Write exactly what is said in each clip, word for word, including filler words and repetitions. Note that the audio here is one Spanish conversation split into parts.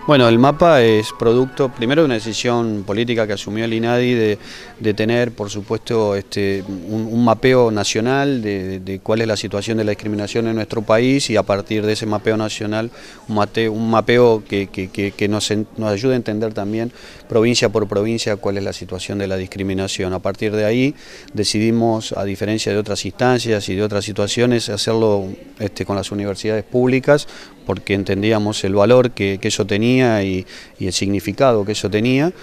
Bueno, el mapa es producto, primero, de una decisión política que asumió el INADI de, de tener, por supuesto, este, un, un mapeo nacional de, de, de cuál es la situación de la discriminación en nuestro país, y a partir de ese mapeo nacional, un, mate, un mapeo que, que, que, que nos, nos ayude a entender también, provincia por provincia, cuál es la situación de la discriminación. A partir de ahí decidimos, a diferencia de otras instancias y de otras situaciones, hacerlo este, con las universidades públicas, porque entendíamos el valor que, que eso tenía y, y el significado que eso tenía,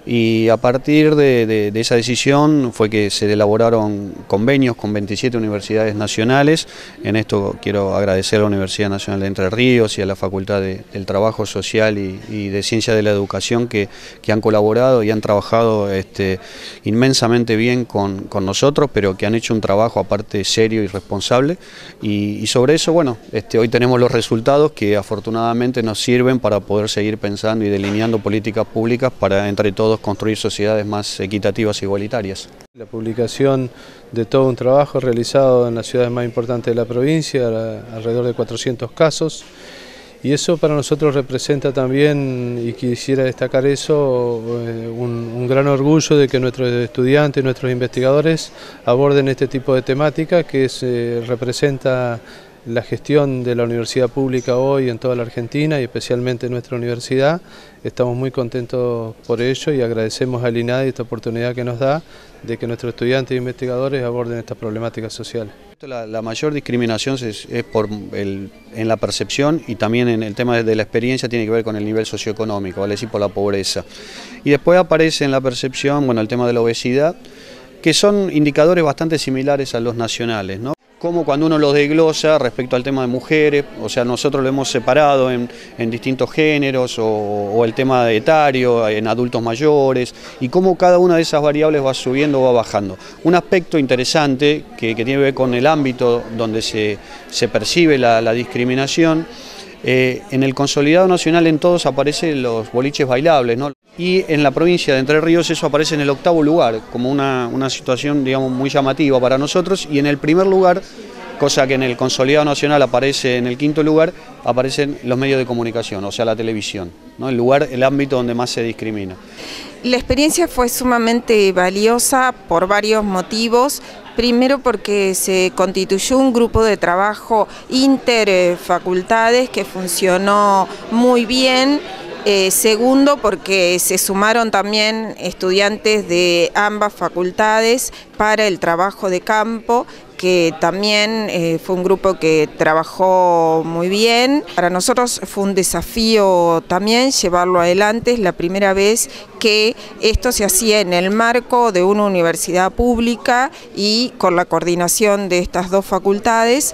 y a partir de, de, de esa decisión fue que se elaboraron convenios con veintisiete universidades nacionales. En esto quiero agradecer a la Universidad Nacional de Entre Ríos y a la Facultad de, del Trabajo Social y, y de Ciencia de la Educación que, que han colaborado y han trabajado este, inmensamente bien con, con nosotros, pero que han hecho un trabajo aparte serio y responsable, y, y sobre eso, bueno, este, hoy tenemos los resultados que afortunadamente nos sirven para poder seguir pensando y delineando políticas públicas para entre todos construir sociedades más equitativas e igualitarias. La publicación de todo un trabajo realizado en las ciudades más importantes de la provincia, alrededor de cuatrocientos casos, y eso para nosotros representa también, y quisiera destacar eso, un, un gran orgullo de que nuestros estudiantes, nuestros investigadores aborden este tipo de temática que es, eh, representa la gestión de la universidad pública hoy en toda la Argentina y especialmente en nuestra universidad. Estamos muy contentos por ello y agradecemos al INADI esta oportunidad que nos da de que nuestros estudiantes e investigadores aborden estas problemáticas sociales. La, la mayor discriminación es, es por el, en la percepción, y también en el tema de la experiencia tiene que ver con el nivel socioeconómico, vale decir, por la pobreza. Y después aparece en la percepción, bueno, el tema de la obesidad, que son indicadores bastante similares a los nacionales, ¿no? Como cuando uno los desglosa respecto al tema de mujeres, o sea, nosotros lo hemos separado en, en distintos géneros, o, o el tema etario, en adultos mayores, y cómo cada una de esas variables va subiendo o va bajando. Un aspecto interesante que, que tiene que ver con el ámbito donde se, se percibe la, la discriminación. Eh, en el consolidado nacional en todos aparecen los boliches bailables, ¿no? Y en la provincia de Entre Ríos eso aparece en el octavo lugar, como una, una situación, digamos, muy llamativa para nosotros, y en el primer lugar, cosa que en el consolidado nacional aparece en el quinto lugar, aparecen los medios de comunicación, o sea, la televisión, ¿no? El lugar, el ámbito donde más se discrimina. La experiencia fue sumamente valiosa por varios motivos. Primero, porque se constituyó un grupo de trabajo interfacultades que funcionó muy bien. Eh, segundo, porque se sumaron también estudiantes de ambas facultades para el trabajo de campo, que también eh, fue un grupo que trabajó muy bien. Para nosotros fue un desafío también llevarlo adelante. Es la primera vez que esto se hacía en el marco de una universidad pública y con la coordinación de estas dos facultades,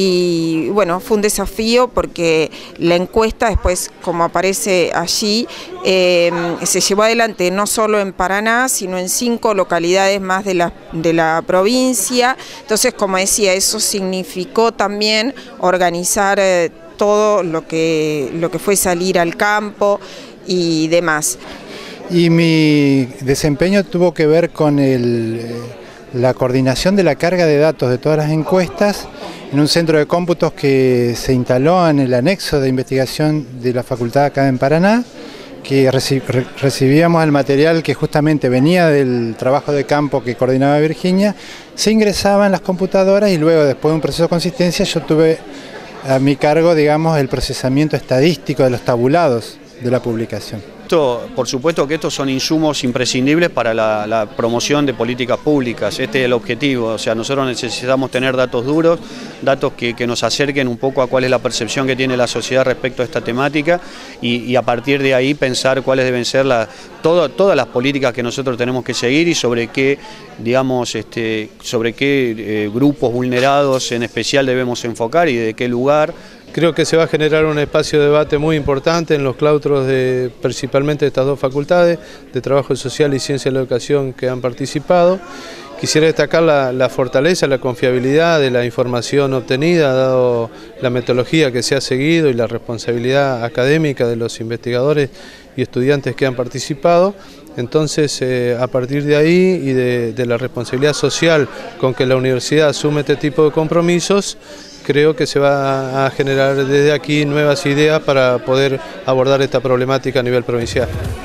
y bueno, fue un desafío porque la encuesta después, como aparece allí, eh, se llevó adelante no solo en Paraná, sino en cinco localidades más de la, de la provincia. Entonces, como decía, eso significó también organizar eh, todo lo que, lo que fue salir al campo y demás. Y mi desempeño tuvo que ver con el, la coordinación de la carga de datos de todas las encuestas en un centro de cómputos que se instaló en el anexo de investigación de la facultad acá en Paraná, que recibíamos el material que justamente venía del trabajo de campo que coordinaba Virginia, se ingresaba en las computadoras y luego, después de un proceso de consistencia, yo tuve a mi cargo, digamos, el procesamiento estadístico de los tabulados de la publicación. Por supuesto que estos son insumos imprescindibles para la, la promoción de políticas públicas. Este es el objetivo, o sea, nosotros necesitamos tener datos duros, datos que, que nos acerquen un poco a cuál es la percepción que tiene la sociedad respecto a esta temática, y, y a partir de ahí pensar cuáles deben ser la, todo, todas las políticas que nosotros tenemos que seguir, y sobre qué, digamos, este, sobre qué eh, grupos vulnerados en especial debemos enfocar y de qué lugar. Creo que se va a generar un espacio de debate muy importante en los claustros de principalmente de estas dos facultades, de Trabajo Social y Ciencia de la Educación, que han participado. Quisiera destacar la, la fortaleza, la confiabilidad de la información obtenida, dado la metodología que se ha seguido y la responsabilidad académica de los investigadores y estudiantes que han participado. Entonces, eh, a partir de ahí y de, de la responsabilidad social con que la universidad asume este tipo de compromisos, creo que se va a generar desde aquí nuevas ideas para poder abordar esta problemática a nivel provincial.